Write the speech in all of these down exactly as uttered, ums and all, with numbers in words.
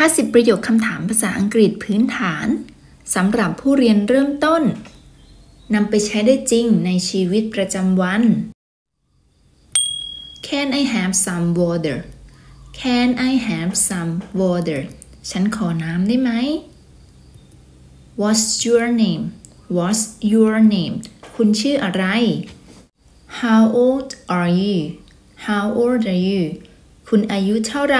าสิบประโยคคำถามภาษาอังกฤษพื้นฐานสำหรับผู้เรียนเริ่มต้นนำไปใช้ได้จริงในชีวิตประจำวัน Can I have some water? Can I have some water? ฉันขอน้ำได้ไหม What's your name? What's your name? คุณชื่ออะไร How old are you? How old are you? คุณอายุเท่าไหร่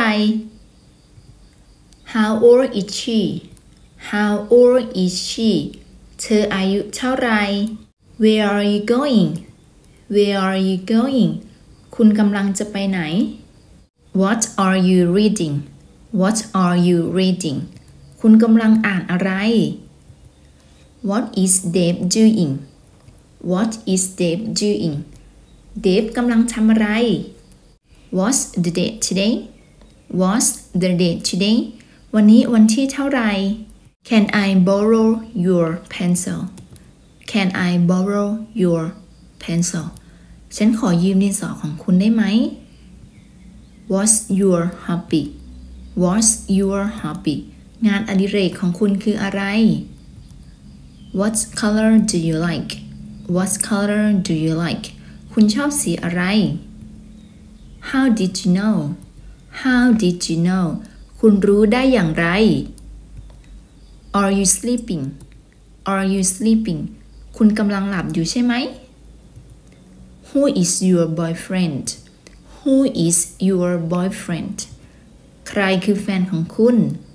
How old is she? How old is she? เธออายุเท่าไหร่ Where are you going? Where are you going? คุณกำลังจะไปไหน What are you reading? What are you reading? คุณกำลังอ่านอะไร What is Dave doing? What is Dave doing? Dave กำลังทำอะไร What's the date today? What's the date today? วันนี้วันที่เท่าไหร่ Can I borrow your pencil? Can I borrow your pencil? ฉันขอยืมดินสอของคุณได้ไหม What's your hobby? What's your hobby? งานอดิเรกของคุณคืออะไร What color do you like? What color do you like? คุณชอบสีอะไร How did you know? How did you know? คุณรู้ได้อย่างไร Are you sleeping? Are you sleeping? คุณกำลังหลับอยู่ใช่ไหม Who is your boyfriend? Who is your boyfriend? ใครคือแฟนของคุณ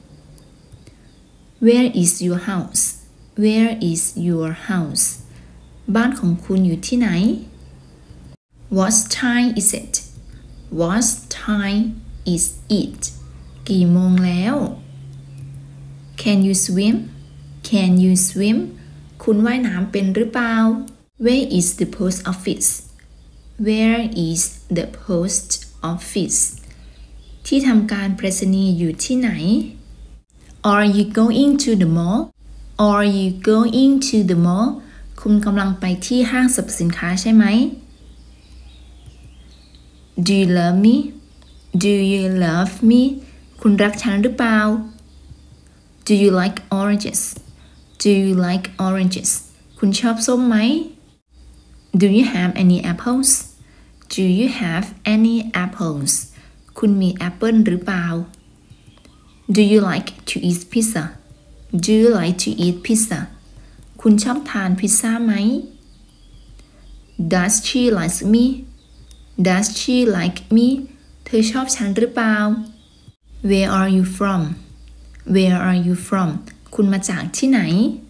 Where is your house? Where is your house? บ้านของคุณอยู่ที่ไหน What time is it? What time is it? กี่โมงแล้ว Can you swim? Can you swim? คุณว่ายน้ำเป็นหรือเปล่า Where is the post office? Where is the post office? ที่ทำการไปรษณีย์อยู่ที่ไหน Are you going to the mall? Are you going to the mall? คุณกำลังไปที่ห้างสรรพสินค้าใช่ไหม Do you love me? Do you love me? คุณรักฉันหรือเปล่า Do you like oranges? Do you like oranges? คุณชอบส้มไหม Do you have any apples? Do you have any apples? คุณมีแอปเปิลหรือเปล่า Do you like to eat pizza? Do you like to eat pizza? คุณชอบทานพิซซ่าไหม Does she like me? Does she like me? เธอชอบฉันหรือเปล่า Where are you from? Where are you from? คุณมาจากที่ไหน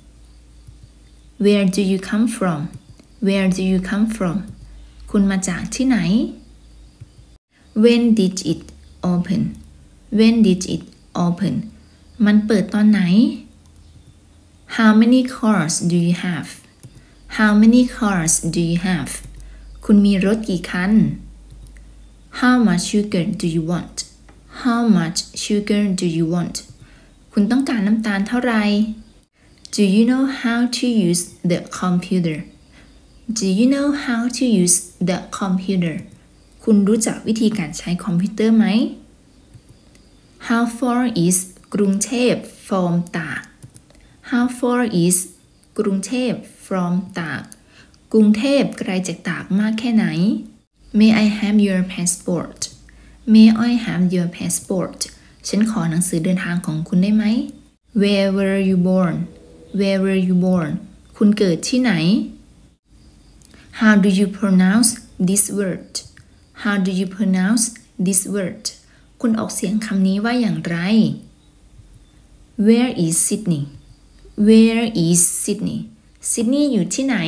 Where do you come from? Where do you come from? คุณมาจากที่ไหน When did it open? When did it open? มันเปิดตอนไหน How many cars do you have? How many cars do you have? คุณมีรถกี่คัน How much sugar do you want? How much sugar do you want? คุณต้องการน้ำตาลเท่าไหร่ Do you know how to use the computer? Do you know how to use the computer? คุณรู้จักวิธีการใช้คอมพิวเตอร์ไหม How far is กรุงเทพ from ตาก How far is กรุงเทพ from ตาก กรุงเทพไกลจากตากมากแค่ไหน May I have your passport? May I have your passport? ฉันขอหนังสือเดินทางของคุณได้ไหม Where were you born? Where were you born? คุณเกิดที่ไหน How do you pronounce this word? How do you pronounce this word? คุณออกเสียงคำนี้ว่าอย่างไร Where is Sydney? Where is Sydney? Sydney อยู่ที่ไหน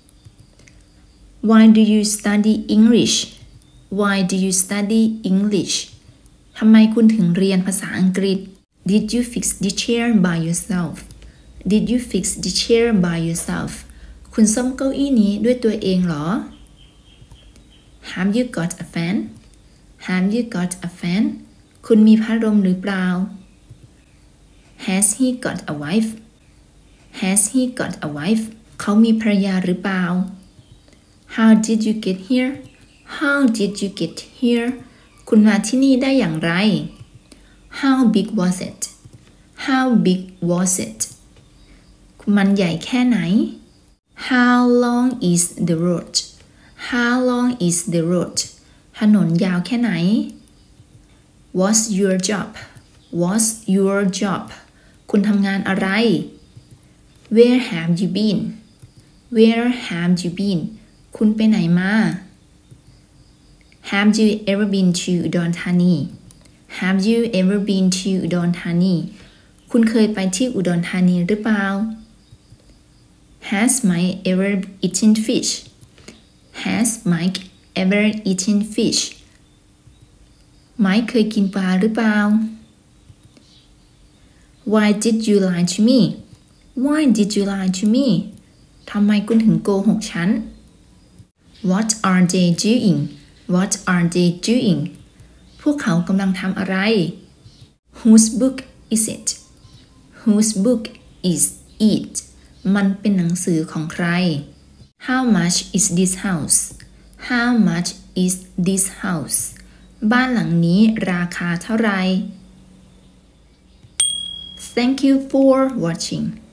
Why do you study English? Why do you study English? ทำไมคุณถึงเรียนภาษาอังกฤษ Did you fix the chair by yourself? Did you fix the chair by yourself? คุณซ่อมเก้าอี้นี้ด้วยตัวเองเหรอ Have you got a fan? Have you got a fan? คุณมีพัดลมหรือเปล่า Has he got a wife? Has he got a wife? เขามีภรรยาหรือเปล่า How did you get here? How did you get here? คุณมาที่นี่ได้อย่างไร How big was it? How big was it มันใหญ่แค่ไหน How long is the road How long is the road ถนนยาวแค่ไหน What's your job What's your job คุณทำงานอะไร Where have you been Where have you been คุณไปไหนมา Have you ever been to อุดรธานี Have you ever been to อุดรธานี คุณเคยไปที่อุดรธานีหรือเปล่า Has Mike ever eaten fish Has Mike ever eaten fish Mike เคยกินปลาหรือเปล่า Why did you lie to me Why did you lie to me ทำไมคุณถึงโกหกฉัน What are they doing What are they doing พวกเขากำลังทำอะไร Whose book is it Whose book is it มันเป็นหนังสือของใคร How much is this house How much is this house บ้านหลังนี้ราคาเท่าไหร่ Thank you for watching